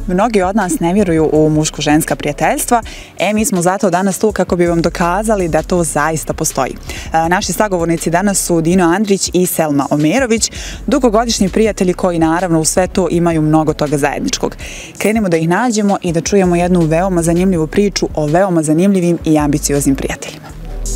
Mnogi od nas ne vjeruju u muško-ženska prijateljstva, mi smo zato danas tu kako bi vam dokazali da to zaista postoji. Naši sagovornici danas su Dino Andrić i Selma Omerović, dugogodišnji prijatelji koji naravno u sve to imaju mnogo toga zajedničkog. Krenemo da ih nađemo i da čujemo jednu veoma zanimljivu priču o veoma zanimljivim i ambicioznim prijateljima.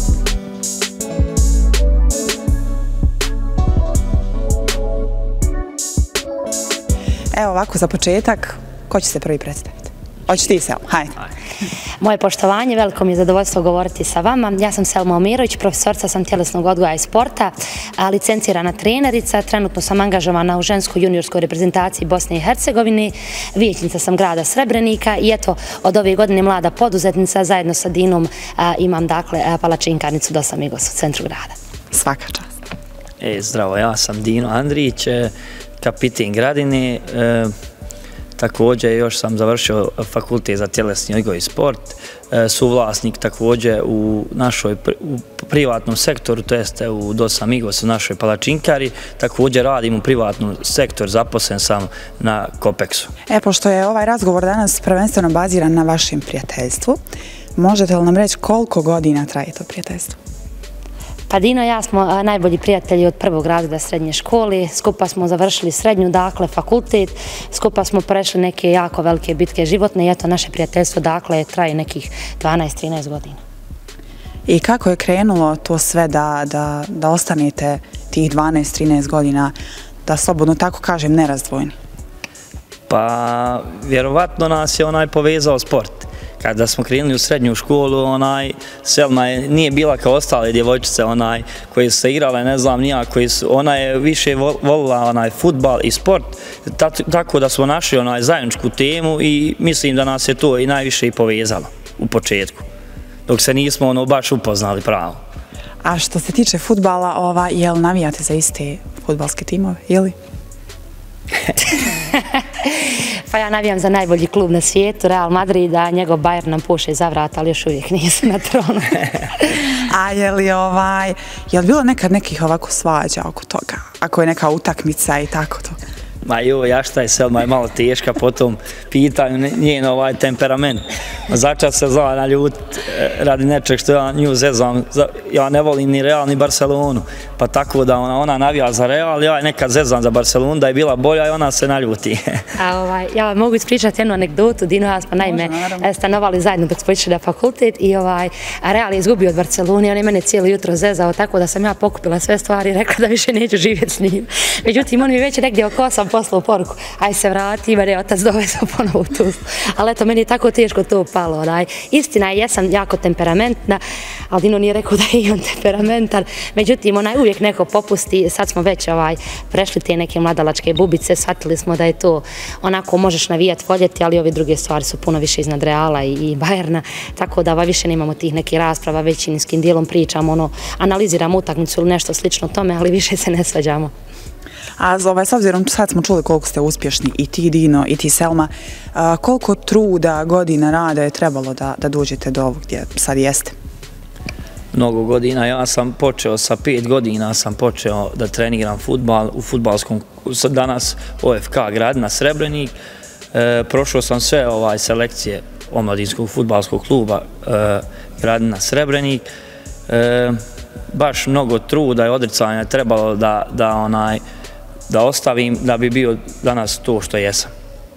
Evo ovako za početak, ko će se prvi predstaviti? Hoćeš ti, Selma, hajde. Moje poštovanje, veliko mi je zadovoljstvo govoriti sa vama. Ja sam Selma Omerović, profesorca sam tjelesnog odgoja i sporta, licencirana trenerica, trenutno sam angažovana u ženskoj juniorskoj reprezentaciji Bosne i Hercegovine, vijećnica sam grada Srebrenika i eto, od ove godine mlada poduzetnica, zajedno sa Dinom imam dakle palačinkarnicu Dos Amigos u centru grada. Svaka čast. Zdravo, ja sam Dino Andrić, kapiten Gradine. Također još sam završio fakultet za tjelesni odgoj i sport, suvlasnik također u našoj privatnom sektoru, to jeste u Dos Amigos, u našoj palačinkari, također radim u privatnom sektoru, zaposlen sam na Kopeksu. Pošto je ovaj razgovor danas prvenstveno baziran na vašem prijateljstvu, možete li nam reći koliko godina traje to prijateljstvo? Pa Dino i ja smo najbolji prijatelji od prvog razreda srednje škole, skupa smo završili srednju, dakle fakultet, skupa smo prešli neke jako velike bitke životne i eto naše prijateljstvo dakle traje nekih 12-13 godina. I kako je krenulo to sve da ostanete tih 12-13 godina, da slobodno tako kažem, nerazdvojni? Pa vjerovatno nas je povezao sport. Kada smo krenuli u srednju školu, Selma nije bila kao ostale djevojčice koje su se igrale, ne znam nija, ona je više volila fudbal i sport, tako da smo našli zajedničku temu i mislim da nas je to i najviše i povezalo u početku, dok se nismo baš upoznali pravo. A što se tiče fudbala, jel navijate za iste fudbalske timove, ili? Pa ja navijam za najbolji klub na svijetu, Real Madrid, a njegov Bayern nam puše za vrat, ali još uvijek nisu na tronu. A je li bilo nekad nekih ovako svađa oko toga? Ako je neka utakmica i tako to? Ma ja šta je, Selma je malo teška po tom pitanju, njen temperament. Začas se zna na ljut radi nečeg što ja nju zezam. Ja ne volim ni Real ni Barcelonu, pa tako da ona navija za Real, ja nekad zezam za Barcelonu, da je bila bolja i ona se naljuti. Ja mogu ispričati jednu anegdotu. Dino i ja smo naime stanovali zajedno dok smo išli na fakultet i Real je izgubio od Barcelone, on je mene cijelo jutro zezao, tako da sam ja pokupila sve stvari i rekla da više neću živjeti s njim. Međutim, on mi već negdje oko 8 poslao poruku, aj se vrati, mene je otac dovezao ponovo u Tuzlu. Ali eto, meni je tako teško to palo. Istina je, jesam jako temperamentna, ali Dino nije rekao da je i on temperamentan. Međutim, uvijek neko popusti, sad smo već prešli te neke mladalačke bubice, shvatili smo da je to onako možeš navijati, voljeti, ali ove druge stvari su puno više iznad Reala i Bayerna, tako da više nemamo tih nekih rasprava, većinskim dijelom pričamo, analiziramo utakmicu ili nešto slično tome, ali više se ne svađamo. A s obzirom, sad smo čuli koliko ste uspješni, i ti Dino, i ti Selma, koliko truda, godina rada je trebalo da dođete do ovog gdje sad jeste? Mnogo godina, ja sam počeo sa 5 godina, sam počeo da treniram fudbal u fudbalskom, danas OFK Gradina Srebrenik, prošao sam sve selekcije omladinskog fudbalskog kluba Gradina Srebrenik, baš mnogo truda i odricanja trebalo da ostavim da bi bio danas to što jesam.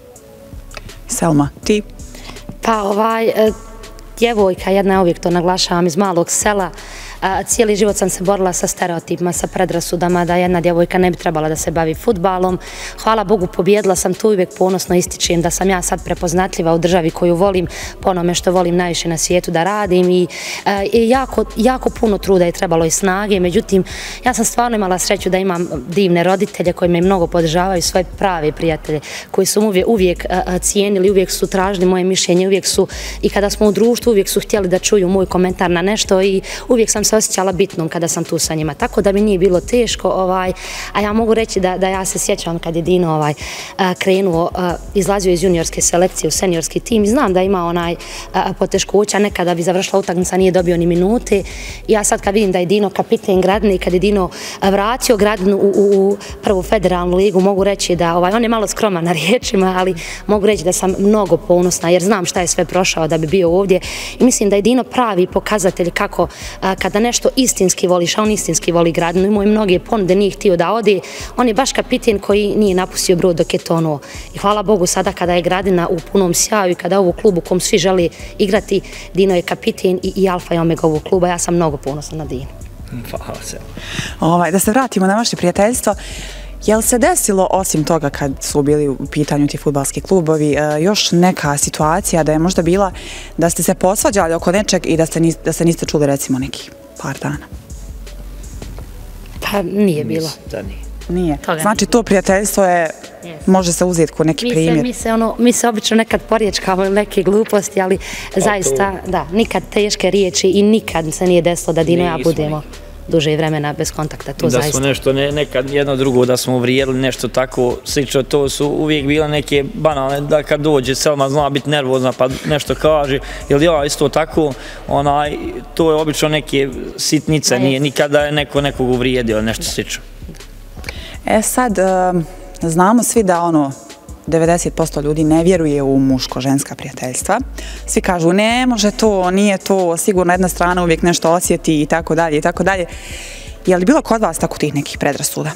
Selma, ti? Pa djevojka, jedna uvijek to naglašavam, iz malog sela, cijeli život sam se borila sa stereotipima, sa predrasudama da jedna djevojka ne bi trebala da se bavi fudbalom. Hvala Bogu, pobjedila sam tu, uvijek ponosno ističem da sam ja sad prepoznatljiva u državi koju volim, po onome što volim najviše na svijetu da radim i jako puno truda je trebalo i snage. Međutim, ja sam stvarno imala sreću da imam divne roditelje koji me mnogo podržavaju, svoje prave prijatelje koji su uvijek cijenili, uvijek su tražili moje mišljenje, uvijek su, i kada smo u društvu, uvijek su htjeli da čuju moj komentar na nešto i uvijek sam se osjećala bitnom kada sam tu sa njima, tako da mi nije bilo teško, a ja mogu reći da ja se sjećam kad je Dino krenuo, izlazio iz juniorske selekcije u seniorski tim i znam da ima poteškoća, nekada bi završila utakmica, nije dobio ni minute. Ja sad kad vidim da je Dino kapiten Gradine i kad je Dino vratio Gradinu u prvu federalnu ligu, mogu reći da on je malo skroman na riječima, ali mogu reći da sam mnogo ponosna jer znam šta je sve prošao da bi bio ovdje i mislim da je Dino pravi pokazatelj kako kada nešto istinski voliš, a on istinski voli Gradinu, imao je mnoge ponude, nije htio da ode, on je baš kapiten koji nije napustio brod dok je tonuo. I hvala Bogu sada kada je Gradina u punom sjaju i kada je ovo klub u kom svi želi igrati, Dino je kapiten i alfa i omega ovog kluba, ja sam mnogo ponosna na Dinu. Hvala se. Da se vratimo na vaše prijateljstvo. Je li se desilo, osim toga kad su bili u pitanju ti fudbalski klubovi, još neka situacija da je možda bila da ste se posvađali oko nečeg i da se niste čuli recimo neki par dana? Pa nije bilo. Nije. Znači to prijateljstvo je, može se uzeti ko neki primjer. Mi se obično nekad porječkamo ili neke gluposti, ali zaista, da, nikad teške riječi i nikad se nije desilo da Dino i ja budemo duže vremena bez kontakta, to zaista. Da smo nešto, nekad jedno drugo, da smo uvrijedili nešto tako slično, to su uvijek bile neke banalne, da kad dođe Selma zna biti nervozna pa nešto kaže, ili ja isto tako, to je obično neke sitnice, nije nikada je neko nekog uvrijedio ili nešto slično. Sad, znamo svi da 90% ljudi ne vjeruje u muško-ženska prijateljstva. Svi kažu ne može to, nije to, sigurno jedna strana uvijek nešto osjeti i tako dalje i tako dalje. Je li bilo kod vas tako tih nekih predrasuda?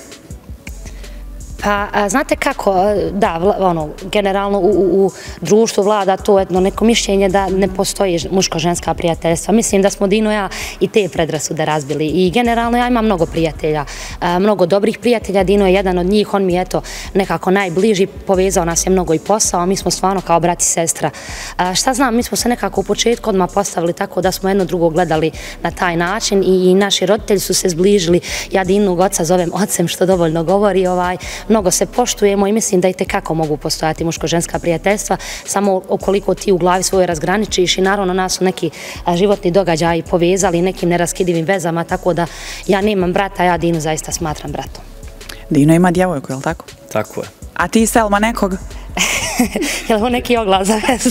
Pa, znate kako, da, generalno u društvu vlada to jedno neko mišljenje da ne postoji muško-ženska prijateljstva. Mislim da smo Dino i ja i te predrasude razbili i generalno ja imam mnogo prijatelja, mnogo dobrih prijatelja, Dino je jedan od njih, on mi je eto nekako najbliži, povezao nas je mnogo i posao, mi smo stvarno kao brat i sestra. Šta znam, mi smo se nekako u početku odmah postavili tako da smo jedno drugo gledali na taj način i naši roditelji su se zbližili, ja Dinog oca zovem ocem što dovoljno govori, mnogo se poštujemo i mislim da i tekako mogu postojati muško-ženska prijateljstva, samo ukoliko ti u glavi svoje razgraničiš i naravno nas su neki životni događaji povezali nekim neraskidivim vezama, tako da ja nemam brata, ja Dinu zaista smatram bratom. Dino ima djevojku, je li tako? Tako je. A ti, Selma, nekog? Je li ovo neki oglas za vezu?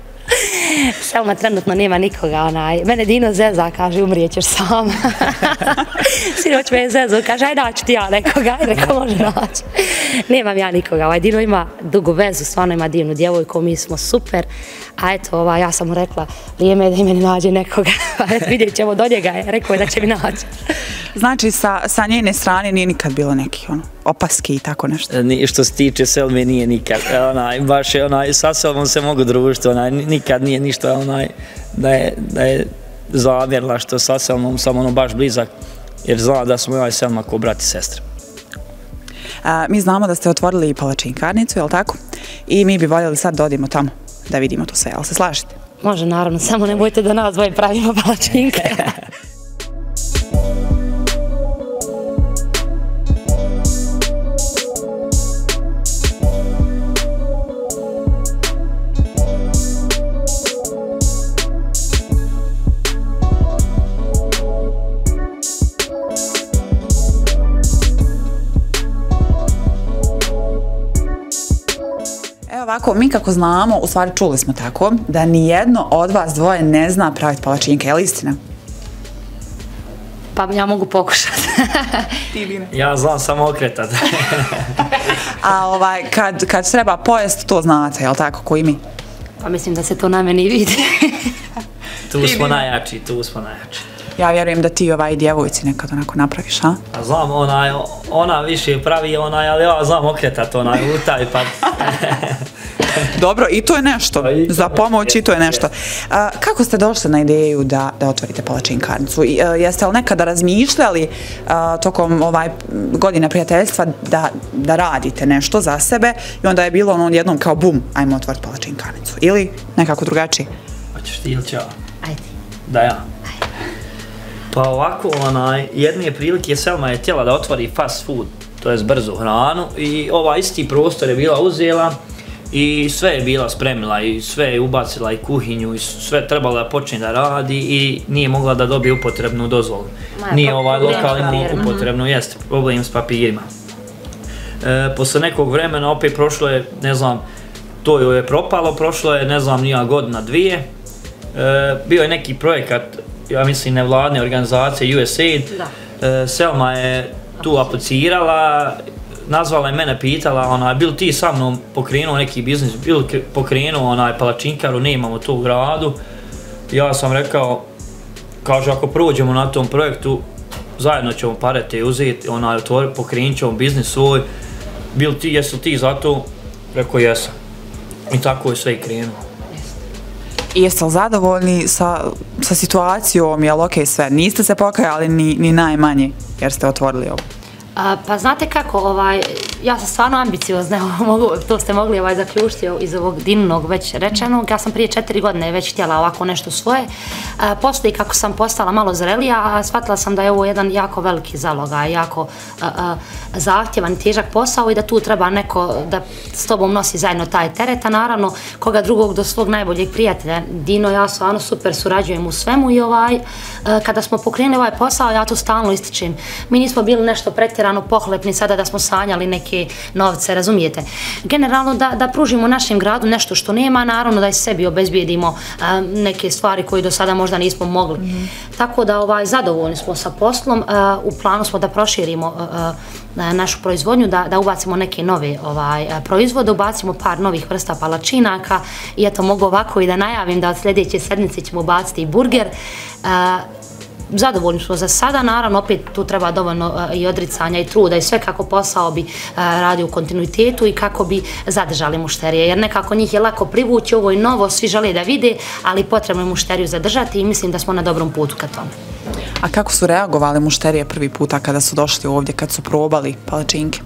Selma trenutno nema nikoga, mene Dino zeza, kaže, umrijećeš sama. Sinoć me je zezo, kaže, aj naći ti ja nekoga, aj neko može naći. Nemam ja nikoga, Dino ima dugu vezu, stvarno ima divnu djevojku, mi smo super, a eto, ja sam mu rekla, vrijeme je da i meni nađe nekoga, vidjet ćemo do njega, rekao je da će mi naći. Znači, sa njene strane nije nikad bilo neki opaski i tako nešto? Što se tiče Selme nije nikad, baš je, sa Selmom se mogu družiti, nikad nije ništa da je zamjerila što sa Selmom sam baš blizak, jer zna da smo ja i Selma kao brat i sestre. Mi znamo da ste otvorili i palačinkarnicu, je li tako? I mi bi voljeli sad da odimo tamo da vidimo to sve, ali se slažete? Može, naravno, samo ne bojte da nas dvoje pravimo palačinke. Ovako, mi kako znamo, u stvari čuli smo tako, da nijedno od vas dvoje ne zna praviti palačinke, je li istina? Pa ja mogu pokušati. Ja znam samo okretat. A kad treba pojest, to znate, je li tako, ko i mi? Pa mislim da se to na meni vidi. Tu smo najjači. Ja vjerujem da ti djevojci nekad onako napraviš, a? Znam, ona više pravi, ali ja znam okretat u taj pa... Dobro, i to je nešto, za pomoć i to je nešto. Kako ste došli na ideju da otvorite palačinkarnicu? Jeste li nekada razmišljali tokom godina prijateljstva da radite nešto za sebe i onda je bilo jednom kao bum, ajmo otvoriti palačinkarnicu? Ili nekako drugačije? Hoćeš ti ili ću ja? Ajde. Da ja. Pa ovako, jedne prilike Selma je htjela da otvori fast food, to je brzu hranu i isti prostor je bila uzela i sve je bila spremila i sve je ubacila i kuhinju i sve trebalo da počne da radi i nije mogla da dobije upotrebnu dozvolu. Nije lokal imao upotrebnu, jeste, problem s papirima. Posle nekog vremena opet prošlo je, ne znam, to joj je propalo, prošlo je, ne znam, nija godina, dvije. Bio je neki projekat, ja mislim, nevladne organizacije, USAID. Selma je tu aplicirala, nazvala je mene, pitala, bil ti sa mnom pokrenuo neki biznis, bil pokrenuo palačinkaru, ne imamo to u gradu. Ja sam rekao, kaže, ako prođemo na tom projektu, zajedno ćemo pare te uzeti, pokrenut ćemo biznis svoj. Jesu ti za to? Rekao, jesam. I tako je sve i krenuo. I jeste li zadovoljni sa situacijom, jel okej sve? Niste se pokajali ni najmanje jer ste otvorili ovo? Pa znate kako, ja sam stvarno ambiciozna, to ste mogli zaključiti iz ovog Dininog već rečenog. Ja sam prije 4 godine već htjela ovako nešto svoje. Poslije kako sam postala malo zrelija, shvatila sam da je ovo jedan jako veliki zalogaj, jako zahtjevan i težak posao i da tu treba neko da s tobom nosi zajedno taj teret, a naravno koga drugog do svog najboljeg prijatelja. Dino, ja stvarno super surađujem u svemu i kada smo pokrenuli ovaj posao, ja to stalno ističem. Mi nismo bili nešto pretjerano pohlepni sada da smo sanjali neke novce, razumijete? Generalno da pružimo našem gradu nešto što nema, naravno da i sebi obezbijedimo neke stvari koje do sada možda nismo mogli. Tako da zadovoljni smo sa poslom, u planu smo da proširimo našu proizvodnju, da ubacimo neke nove proizvode, ubacimo par novih vrsta palačinaka i eto mogu ovako i da najavim da od sljedeće sedmice ćemo ubaciti i burger. Zadovoljni smo za sada, naravno opet tu treba dovoljno i odricanja i truda i sve kako posao bi radio u kontinuitetu i kako bi zadržali mušterije, jer nekako njih je lako privući, ovo je novo, svi žele da vide, ali potrebno je mušteriju zadržati i mislim da smo na dobrom putu ka tome. A kako su reagovali mušterije prvi puta kada su došli ovdje, kad su probali palačinke?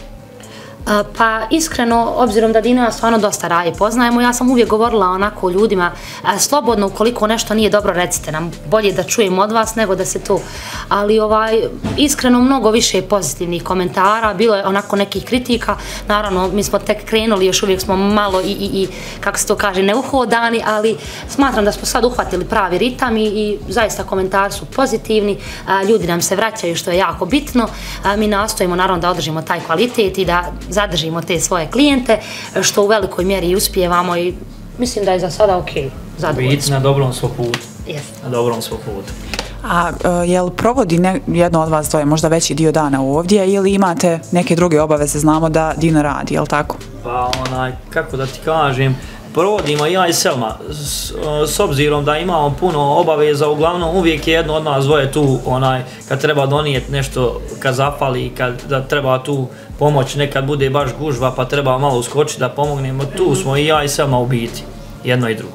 Pa iskreno, obzirom da Dino ja stvarno dosta raje poznajemo, ja sam uvijek govorila onako ljudima, slobodno ukoliko nešto nije dobro recite nam, bolje da čujem od vas nego da se to, ali iskreno mnogo više pozitivnih komentara, bilo je onako nekih kritika, naravno mi smo tek krenuli, još uvijek smo malo i kako se to kaže, neuhodani, ali smatram da smo sad uhvatili pravi ritam i zaista komentari su pozitivni, ljudi nam se vraćaju što je jako bitno, mi nastojimo naravno da održimo taj kvalitet i da zadržimo te svoje klijente, što u velikoj mjeri uspijevamo i mislim da je za sada okej. Biti na dobrom svog putu. Na dobrom svog putu. A jel provodi jedno od vas dvoje možda veći dio dana ovdje ili imate neke druge obaveze? Znamo da Dino radi, jel tako? Pa kako da ti kažem, provodimo ja i Selma, s obzirom da imamo puno obaveza, uglavnom uvijek je jedno od nas dvoje tu, kad treba donijeti nešto, kad zafali, kad treba tu pomoć, nekad bude baš gužva pa treba malo uskočiti da pomognemo, tu smo i ja i Selma u biti, jedno i drugo.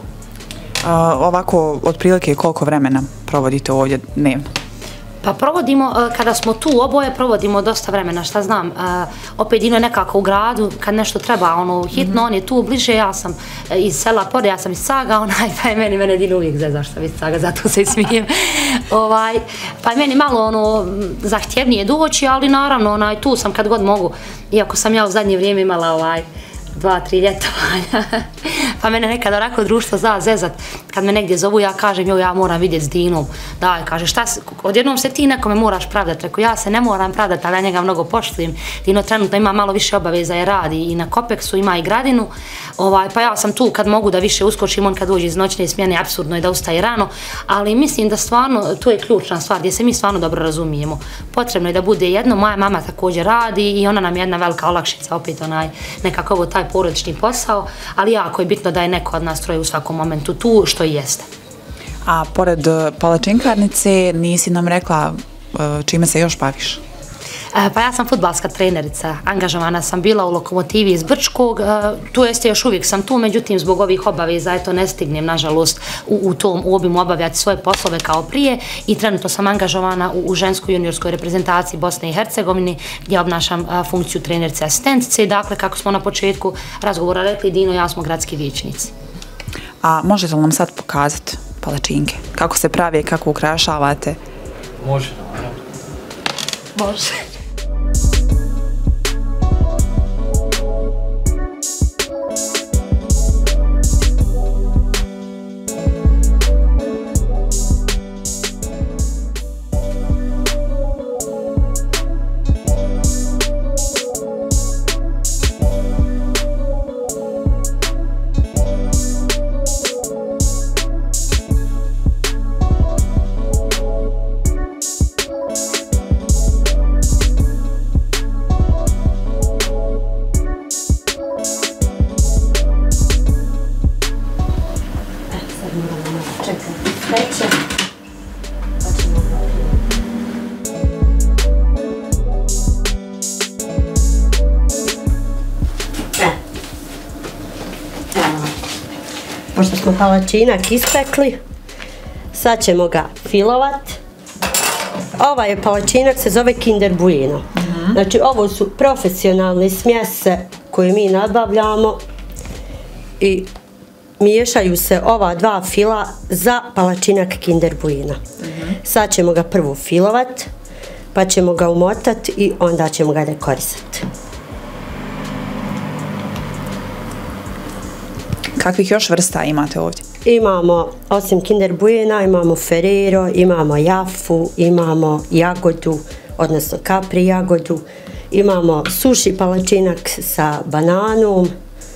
Ovako, otprilike koliko vremena provodite ovdje dnevno? Pa provodimo, kada smo tu oboje, provodimo dosta vremena, šta znam, opet Dino je nekako u gradu, kad nešto treba hitno, on je tu bliže, ja sam iz sela pored, ja sam iz Caga, pa je mene Dino uvijek zezao što sam iz Caga, zato se i smijem. Pa je meni malo zahtjevnije doći, ali naravno tu sam kad god mogu, iako sam ja u zadnje vrijeme imala 2-3 ljetovanja, pa mene nekada onako društvo zna zezat, kad me negdje zovu ja kažem joj ja moram vidjeti s Dinom, daj kaže šta, odjednom se ti nekome moraš pravdati, rekao ja se ne moram pravdati, ali ja njega mnogo poštujem, Dino trenutno ima malo više obaveza jer radi i na Kopeksu, ima i Gradinu, pa ja sam tu kad mogu da više uskočim, on kad dođe iz noćne smjene, apsurdno je da ustaje rano, ali mislim da stvarno, to je ključna stvar gdje se mi stvarno dobro razumijemo, potrebno je da bude jedno, moja mama također radi i ona nam je jedna velika olakšica, opet nekako ovo taj porodični posao, ali jako je bitno da je neko od nas troje u svakom momentu tu, što i jeste. A pored palačinkarnice nisi nam rekla čime se još baviš? Pa ja sam fudbalska trenerica, angažovana sam bila u Lokomotivi iz Brčkog, tu jeste još uvijek sam tu, međutim zbog ovih obaveza, eto ne stignem nažalost u obimu obavljati svoje poslove kao prije i trenutno sam angažovana u ženskoj juniorskoj reprezentaciji Bosne i Hercegovine gdje obnašam funkciju trenerice asistentice i dakle kako smo na početku razgovora rekli Dino i ja smo gradski vijećnici. A možete li nam sad pokazati palačinke? Kako se pravi, kako ukrašavate? Može. peče. Pošto smo palačinak ispekli, sad ćemo ga filovat. Ovaj palačinak se zove Kinder Bueno. Znači ovo su profesionalne smjese koje mi nabavljamo i miješaju se ova dva fila za palačinak Kinder Bueno. Sad ćemo ga prvo filovat, pa ćemo ga umotati i onda ćemo ga dekorisati. Kakvih još vrsta imate ovdje? Imamo, osim Kinder Buena, imamo Ferrero, imamo Jaffu, imamo jagodu, odnosno kapri jagodu, imamo suši palačinak sa bananom,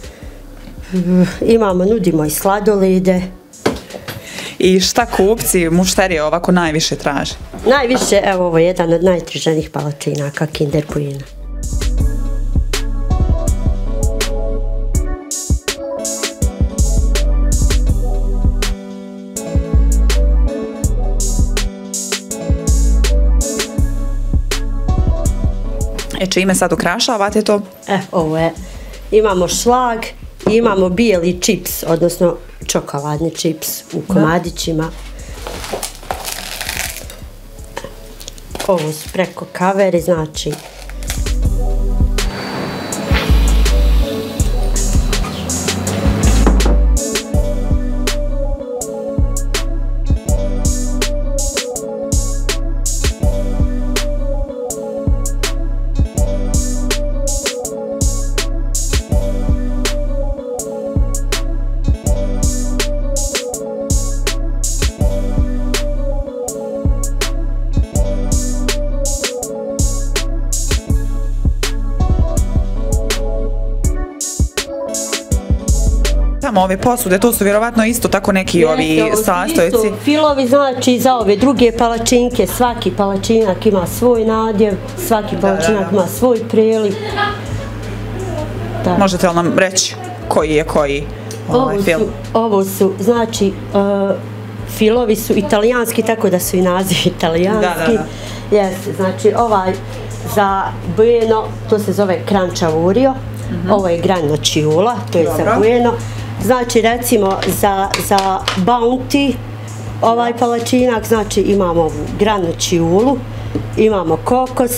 nudimo i sladolede. I šta kupci, mušterije ovako najviše traže? Najviše, evo ovo je jedan od najtraženijih palačinaka Kinder Buena. Čime sad ukrašavate to? Ovo je, imamo šlag i imamo bijeli čips, odnosno čokoladni čips u komadićima. Ovo su preko kaveri, znači ove posude, to su vjerovatno isto tako neki ovi sastojci. Filovi, znači za ove druge palačinke, svaki palačinak ima svoj nadjev, svaki palačinak ima svoj prelip. Možete li nam reći koji je koji fil? Ovo su, znači, filovi su italijanski, tako da su i naziv italijanski. Jeste, znači ovaj za Bueno, to se zove Cranciavorio, ovo je Granocchiula, to je za Bueno. Znači recimo za Bounty, ovaj palačinak, znači imamo ovu Granocchiulu, imamo kokos,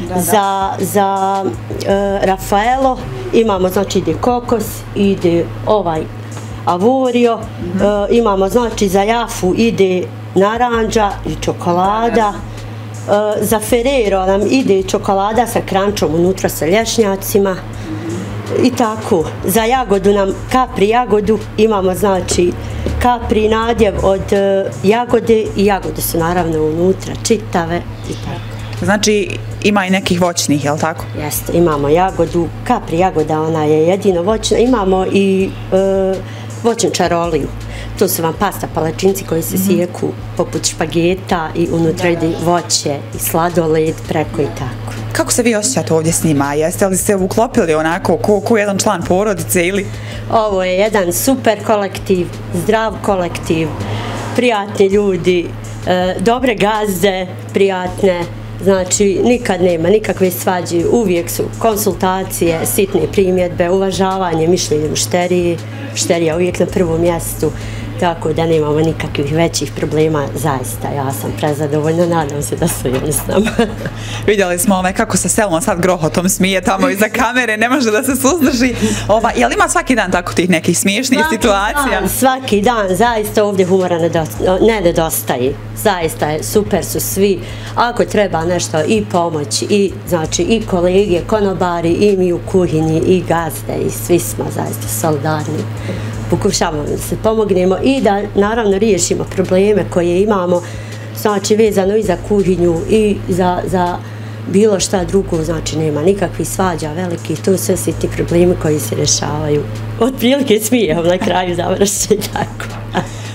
za Raffaello imamo, znači ide kokos, ide ovaj Avorio, imamo znači za Jaffu ide naranđa i čokolada, za Ferrero nam ide čokolada sa krančom unutra sa lješnjacima. I tako, za jagodu nam, kapri jagodu, imamo znači kapri nadjev od jagode i jagode su naravno unutra, čitave i tako. Znači ima i nekih voćnih, je li tako? Jeste, imamo jagodu, kapri jagoda, ona je jedino voćna, imamo i voćnu čaroliju. To su vam pasta palačinci koji se sijeku poput špageta i unutra ide voće i sladoled preko i tako. Kako se vi osjećate ovdje s njima? Jeste li se uklopili onako ko jedan član porodice ili? Ovo je jedan super kolektiv, zdrav kolektiv, prijatni ljudi, dobre gazde, prijatne, znači nikad nema nikakve svađe, uvijek su konsultacije, sitne primjedbe, uvažavanje mišljenja mušterije, mušterija uvijek na prvom mjestu. Tako da nemamo nikakvih većih problema, zaista, ja sam prezadovoljna, nadam se da su oni s nama. Vidjeli smo kako se Selma sad grohotom smije tamo iza kamere, ne može da se suzdrži. Je li ima svaki dan tako tih nekih smiješnih situacija? Svaki dan, zaista ovdje humora ne nedostaje, zaista super su svi, ako treba nešto i pomoć, i kolege, konobari, i mi u kuhinji, i gazde, i svi smo zaista solidarni. Pokušavamo da se pomognemo i da naravno riješimo probleme koje imamo, znači vezano i za kuhinju i za bilo šta drugo, znači nema nikakvih svađa velikih, to su svi ti problemi koji se rješavaju. Otprilike smijevom na kraju završi tako.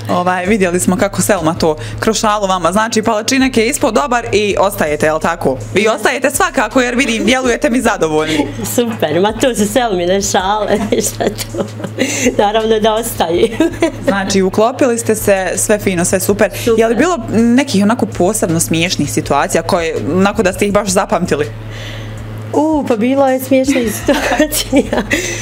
Vidjeli smo kako Selma to kroz šalu vama, znači palačinak je ispod dobar i ostajete, je li tako? Vi ostajete svakako jer vidim, djelujete mi zadovoljni. Super, ma to su Selmine šale, šta to? Naravno da ostaje. Znači, uklopili ste se, sve fino, sve super. Je li bilo nekih onako posebno smiješnih situacija koje, onako da ste ih baš zapamtili? Pa bilo je smiješnih situacija.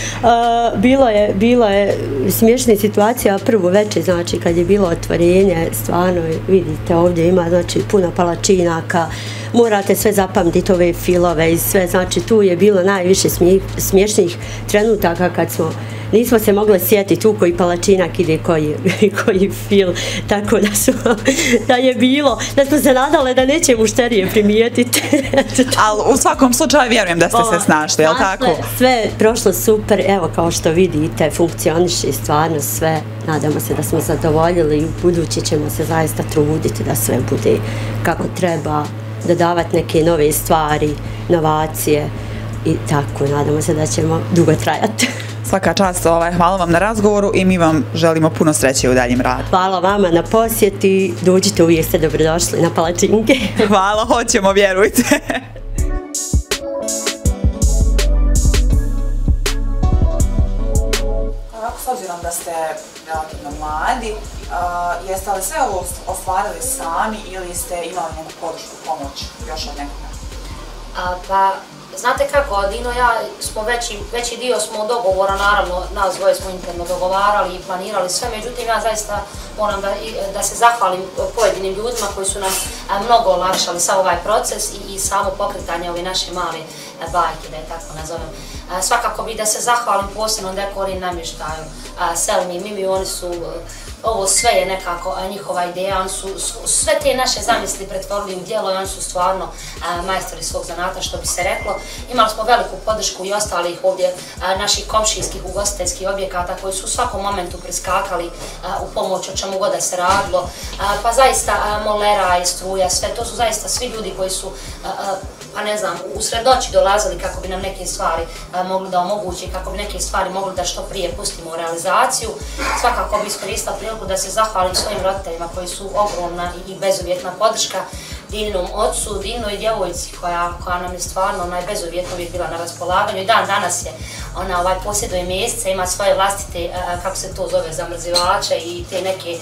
Bilo je smiješnih situacija prvo večer, znači kad je bilo otvorenje, stvarno vidite ovdje ima znači puno palačinaka, morate sve zapamtiti ove filove i sve, znači tu je bilo najviše smiješnih trenutaka kad nismo se mogli sjetiti u koji palačinak ide koji fil, tako da je bilo, da smo se nadale da neće mušterije primijetiti. Ali u svakom slučaju vjerujem da ste se snašli, je li tako? Sve je prošlo super, evo kao što vidite, funkcioniše stvarno sve, nadamo se da smo zadovoljili i u budući ćemo se zaista truditi da sve bude kako treba, dodavati neke nove stvari, inovacije i tako, nadamo se da ćemo dugo trajati. Svaka čast, hvala vam na razgovoru i mi vam želimo puno sreće u daljem radu. Hvala vama na posjeti, dođite, uvijek ste dobrodošli na palačinke. Hvala, hoćemo, vjerujte. S obzirom da ste relativno mladi, jeste li sve ovo ostvarili sami ili ste imali neku podršku, pomoć još od nekoga? Pa, znate kako, Dino i ja smo veći dio smo dogovora, naravno, nas dvoje smo interno dogovarali i planirali sve, međutim ja zaista moram da se zahvalim pojedinim ljudima koji su nam mnogo olakšali sav ovaj proces i samo pokretanje ove naše male bajke, da je tako nazovem. Svakako bi da se zahvalim posebno Dekor i namještaju, Selmi i Mimi, oni su, ovo sve je nekako njihova ideja, oni su sve te naše zamisli pretvorili u djelo i oni su stvarno majstori svog zanata, što bi se reklo. Imali smo veliku podršku i ostalih ovdje naših komšijskih ugostiteljskih objekata koji su u svakom momentu priskakali u pomoć o čemu god da se radilo. Pa zaista molera i struja, sve, to su zaista svi ljudi koji su, pa ne znam, usred noći dolazili kako bi nam neke stvari mogli da omogući, kako bi neke stvari mogli da što prije pustimo u realizaciju. Svakako bi iskoristila priliku da se zahvalim svojim roditeljima koji su ogromna i bezuvjetna podrška, Dininom ocu, Dinoj djevojci koja nam je stvarno bezuvjetno uvijek bila na raspolaganju i dan danas je, ona posjeduje mjesece, ima svoje vlastite, kako se to zove, zamrzivače i te neke,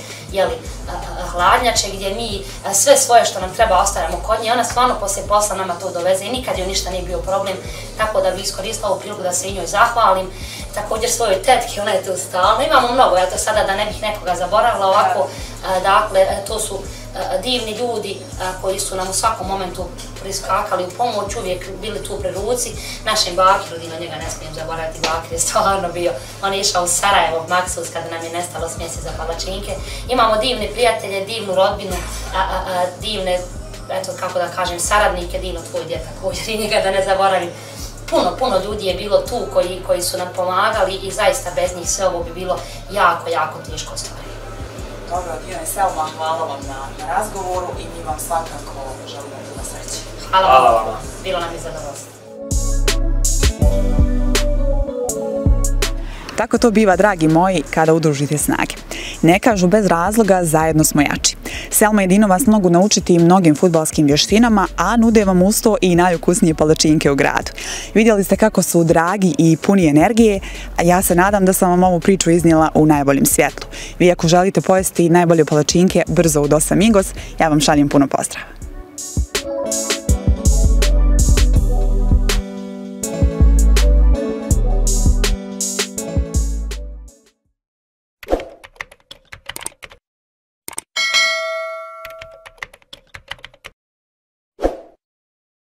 hladnjače gdje mi sve svoje što nam treba ostavljamo kod nje, ona stvarno poslije posla nama to doveze i nikad joj ništa nije bio problem, tako da bi iskoristila ovu priliku da se i njoj zahvalim. Također svojoj tetki, ona je tu stalno, imamo mnogo, ja to sada da ne bih nekoga zaboravila ovako, dakle, to su divni ljudi koji su nam u svakom momentu priskakali u pomoć, uvijek bili tu pri ruci. Našem Bakiru, Dino, njega ne smijem zaboraviti, Bakir je stvarno bio, on je išao u Sarajevo, Maksus, kada nam je nestalo smjese za palačinke. Imamo divne prijatelje, divnu rodbinu, divne, eto kako da kažem, saradnike, Dino, tvoj djed također i njega da ne zaboravim. Puno ljudi je bilo tu koji su nam pomagali i zaista bez njih sve ovo bi bilo jako teško stvari. Dobro, Dino i Selma, hvala vam na razgovoru i mi vam svakako želimo puno sreće. Hvala vam, bilo nam je zadovoljstvo. Tako to biva, dragi moji, kada udružite snage. Ne kažu bez razloga, zajedno smo jači. Selma i Dino vas mogu naučiti mnogim fudbalskim vještinama, a nude vam uz to i najukusnije palačinke u gradu. Vidjeli ste kako su dragi i puni energije, a ja se nadam da sam vam ovu priču iznijela u najboljem svjetlu. Vi ako želite pojesti najbolje palačinke brzo u Dos Amigos, ja vam šaljem puno pozdrava.